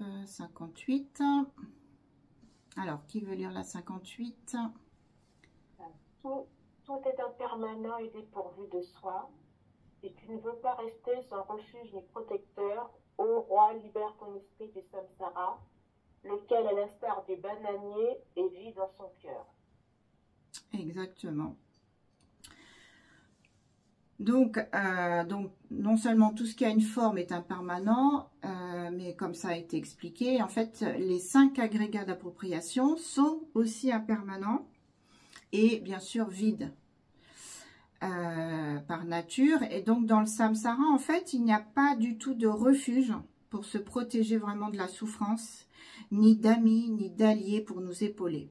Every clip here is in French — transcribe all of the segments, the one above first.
58. Alors, qui veut lire la 58? Tout est impermanent et dépourvu de soi, et tu ne veux pas rester sans refuge ni protecteur. Ô roi, libère ton esprit du samsara, lequel, à l'instar du bananier, est vide dans son cœur. Exactement. Donc, non seulement tout ce qui a une forme est impermanent, mais comme ça a été expliqué, en fait, les 5 agrégats d'appropriation sont aussi impermanents et bien sûr vides par nature. Et donc, dans le samsara, en fait, il n'y a pas du tout de refuge pour se protéger vraiment de la souffrance, ni d'amis, ni d'alliés pour nous épauler.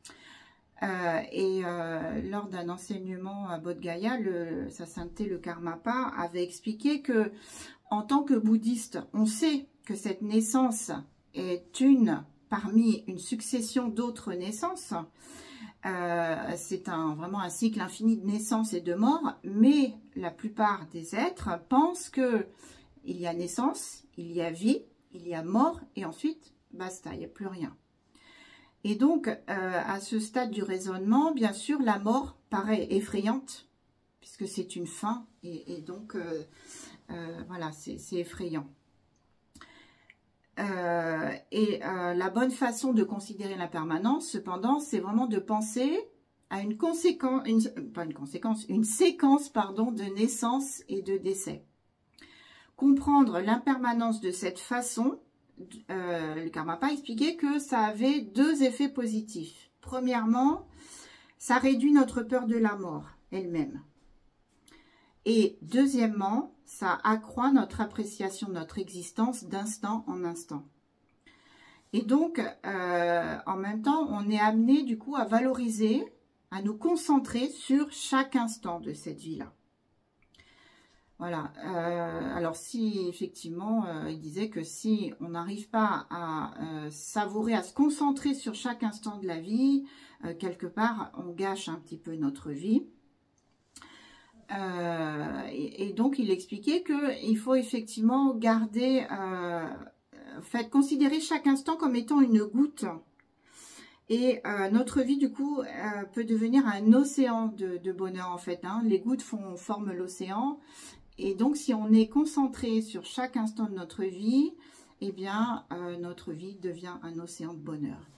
Lors d'un enseignement à Bodh Gaya, sa sainteté le Karmapa avait expliqué que, en tant que bouddhiste, on sait que cette naissance est parmi une succession d'autres naissances. C'est vraiment un cycle infini de naissance et de mort, mais la plupart des êtres pensent que il y a naissance, il y a vie, il y a mort, et ensuite, basta, il n'y a plus rien. Et donc, à ce stade du raisonnement, bien sûr, la mort paraît effrayante, puisque c'est une fin, et donc, voilà, c'est effrayant. La bonne façon de considérer l'impermanence, cependant, c'est vraiment de penser à une séquence, pardon, de naissance et de décès. Comprendre l'impermanence de cette façon, le Karmapa expliquait que ça avait 2 effets positifs. Premièrement, ça réduit notre peur de la mort elle-même. Et deuxièmement, ça accroît notre appréciation de notre existence d'instant en instant. Et donc, en même temps, on est amené du coup à valoriser, à nous concentrer sur chaque instant de cette vie-là. Voilà, alors si effectivement, il disait que si on n'arrive pas à savourer, à se concentrer sur chaque instant de la vie, quelque part, on gâche un petit peu notre vie. Et donc, il expliquait qu'il faut effectivement garder, considérer chaque instant comme étant une goutte. Et notre vie, du coup, peut devenir un océan de bonheur, en fait. Hein. Les gouttes forment l'océan. Et donc, si on est concentré sur chaque instant de notre vie, eh bien, notre vie devient un océan de bonheur.